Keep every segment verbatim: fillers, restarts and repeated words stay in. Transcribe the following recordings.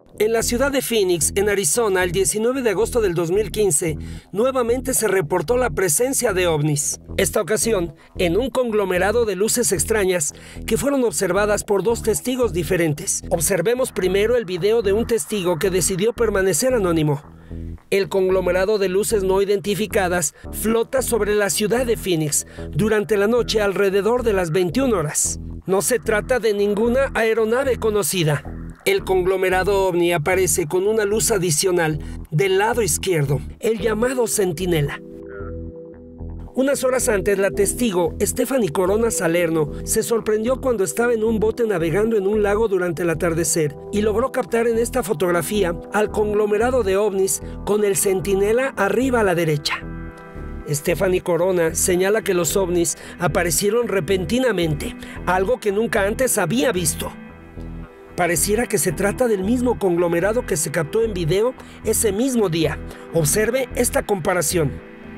En la ciudad de Phoenix, en Arizona, el diecinueve de agosto del dos mil quince, nuevamente se reportó la presencia de ovnis. Esta ocasión, en un conglomerado de luces extrañas que fueron observadas por dos testigos diferentes. Observemos primero el video de un testigo que decidió permanecer anónimo. El conglomerado de luces no identificadas flota sobre la ciudad de Phoenix durante la noche alrededor de las veintiuna horas. No se trata de ninguna aeronave conocida. El conglomerado ovni aparece con una luz adicional del lado izquierdo, el llamado centinela. Unas horas antes, la testigo Stephanie Corona Salerno se sorprendió cuando estaba en un bote navegando en un lago durante el atardecer y logró captar en esta fotografía al conglomerado de ovnis con el centinela arriba a la derecha. Stephanie Corona señala que los ovnis aparecieron repentinamente, algo que nunca antes había visto. Pareciera que se trata del mismo conglomerado que se captó en video ese mismo día. Observe esta comparación.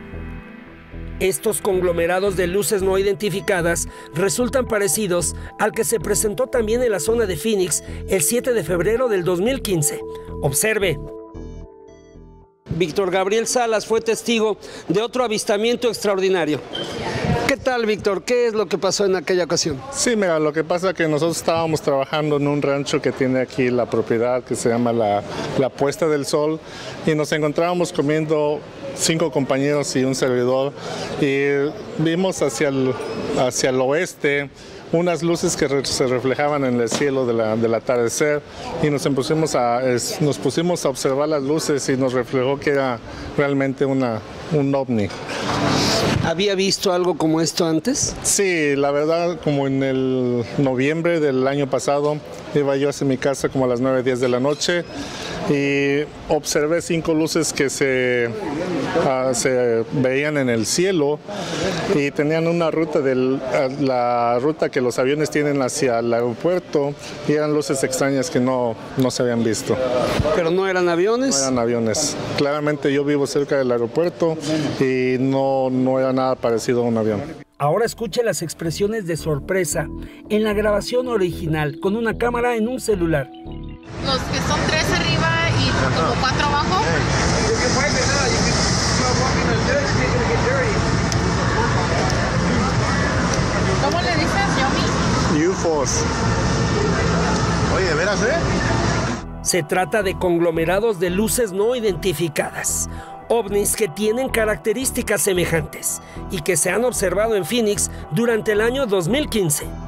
Estos conglomerados de luces no identificadas resultan parecidos al que se presentó también en la zona de Phoenix el siete de febrero del dos mil quince. Observe. Víctor Gabriel Salas fue testigo de otro avistamiento extraordinario. ¿Qué tal, Víctor? ¿Qué es lo que pasó en aquella ocasión? Sí, mira, lo que pasa es que nosotros estábamos trabajando en un rancho que tiene aquí la propiedad que se llama la, la Puesta del Sol y nos encontrábamos comiendo cinco compañeros y un servidor y vimos hacia el, hacia el oeste unas luces que re, se reflejaban en el cielo de la, del atardecer y nos pusimos, a, es, nos pusimos a observar las luces y nos reflejó que era realmente una, un ovni. ¿Había visto algo como esto antes? Sí, la verdad, como en el noviembre del año pasado, iba yo hacia mi casa como a las nueve, diez de la noche y observé cinco luces que se, uh, se veían en el cielo y tenían una ruta, del, uh, la ruta que los aviones tienen hacia el aeropuerto y eran luces extrañas que no, no se habían visto. ¿Pero no eran aviones? No eran aviones. Claramente yo vivo cerca del aeropuerto y no, no era nada parecido a un avión. Ahora escuche las expresiones de sorpresa en la grabación original con una cámara en un celular. Los que son tres arriba y como cuatro abajo. ¿Cómo le dices, Yomi? U F Os. Oye, ¿de veras, eh? Se trata de conglomerados de luces no identificadas. Ovnis que tienen características semejantes y que se han observado en Phoenix durante el año dos mil quince.